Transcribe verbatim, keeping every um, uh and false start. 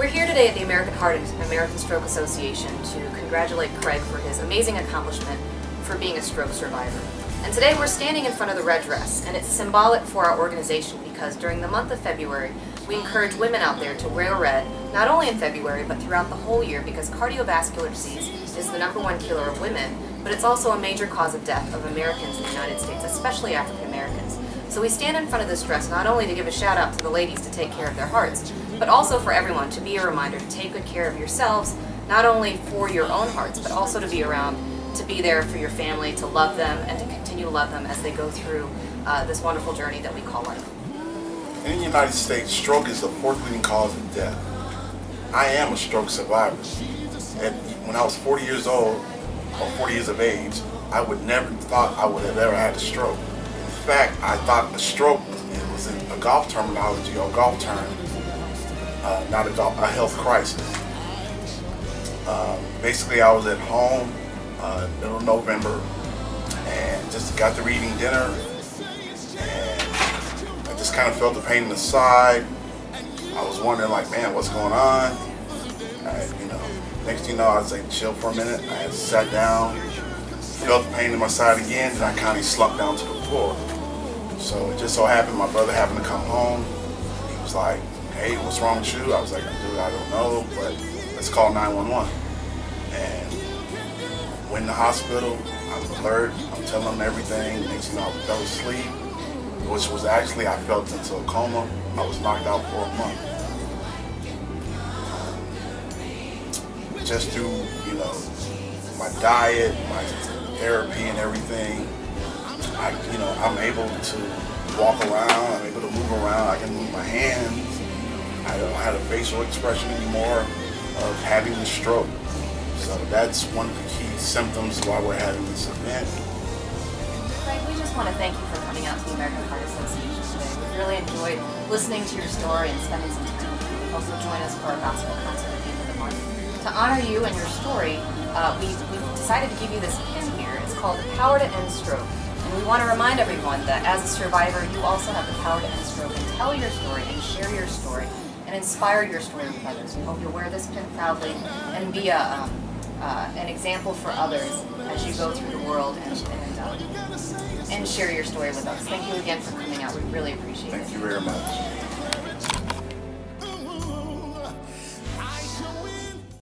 We're here today at the American Heart and American Stroke Association to congratulate Craig for his amazing accomplishment for being a stroke survivor. And today we're standing in front of the red dress, and it's symbolic for our organization because during the month of February we encourage women out there to wear red, not only in February but throughout the whole year, because cardiovascular disease is the number one killer of women, but it's also a major cause of death of Americans in the United States, especially African Americans. So we stand in front of this dress not only to give a shout out to the ladies to take care of their hearts, but also for everyone to be a reminder to take good care of yourselves, not only for your own hearts, but also to be around, to be there for your family, to love them, and to continue to love them as they go through uh, this wonderful journey that we call life. In the United States, stroke is the fourth leading cause of death. I am a stroke survivor. And when I was forty years old, or forty years of age, I would never thought I would have ever had a stroke. In fact, I thought a stroke it was in a golf terminology or golf term, uh, not a, golf, a health crisis. Um, basically, I was at home, uh, middle of November, and just got through eating dinner, and I just kind of felt the pain in the side. I was wondering, like, man, what's going on? I, you know, next thing you know, I was like, chill for a minute. I had sat down, felt the pain in my side again, and I kind of slumped down to the floor. So it just so happened my brother happened to come home. He was like, hey, what's wrong with you? I was like, dude, I don't know, but let's call nine one one. And went in the hospital. I'm alert. I'm telling them everything. Next thing you know, I fell asleep, which was actually, I felt into a coma. I was knocked out for a month. Um, just through, you know, my diet, my therapy and everything, I, you know, I'm able to walk around, I'm able to move around, I can move my hands. I don't have a facial expression anymore of having the stroke. So that's one of the key symptoms why we're having this event. Craig, we just want to thank you for coming out to the American Heart Association today. We've really enjoyed listening to your story and spending some time with you. Also join us for our gospel concert at the end of the month. To honor you and your story, uh, we, we decided to give you this pin here. It's called The Power to End Stroke. And we want to remind everyone that as a survivor, you also have the power to end stroke and tell your story and share your story and inspire your story with others. We hope you'll wear this pin proudly and be a, um, uh, an example for others as you go through the world and, and, um, and share your story with us. Thank you again for coming out. We really appreciate it. Thank you very much.